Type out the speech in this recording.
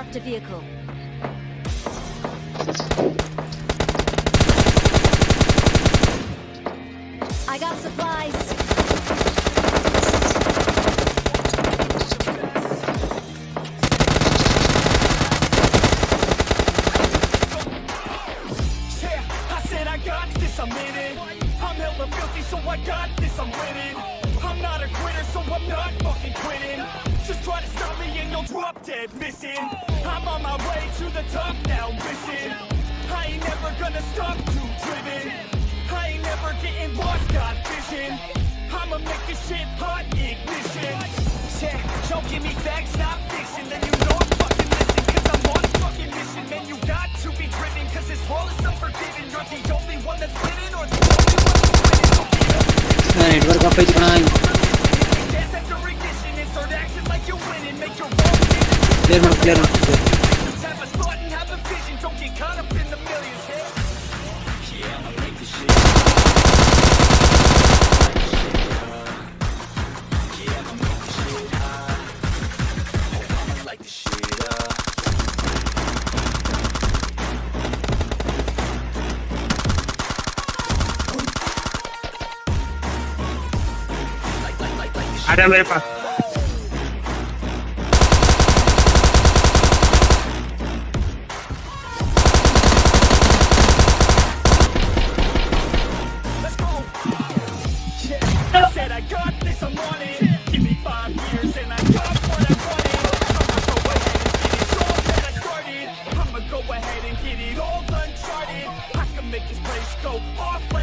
marked a vehicle. I got supplies. Yeah, I said I got this, I'm in it. I'm hella filthy, so I got this, I'm winning. I'm not a quitter, so I'm not fucking quitting. Just try to stop me and you'll drop dead missing. I'm on my way to the top now, listen. I ain't never gonna stop, too driven. I ain't never getting lost, got vision. I'ma make this shit hot, ignition. Yeah, don't give me facts, not fiction. Then you know I'm fucking missing, cause I'm on a fucking mission. Man, you got to be driven, cause this world is unforgiving. You're the only one that's winning, or the only one that's winning. Network apa itu kan? Clear. ada मेरे पास Go ahead and get it all uncharted. I can make this place go off like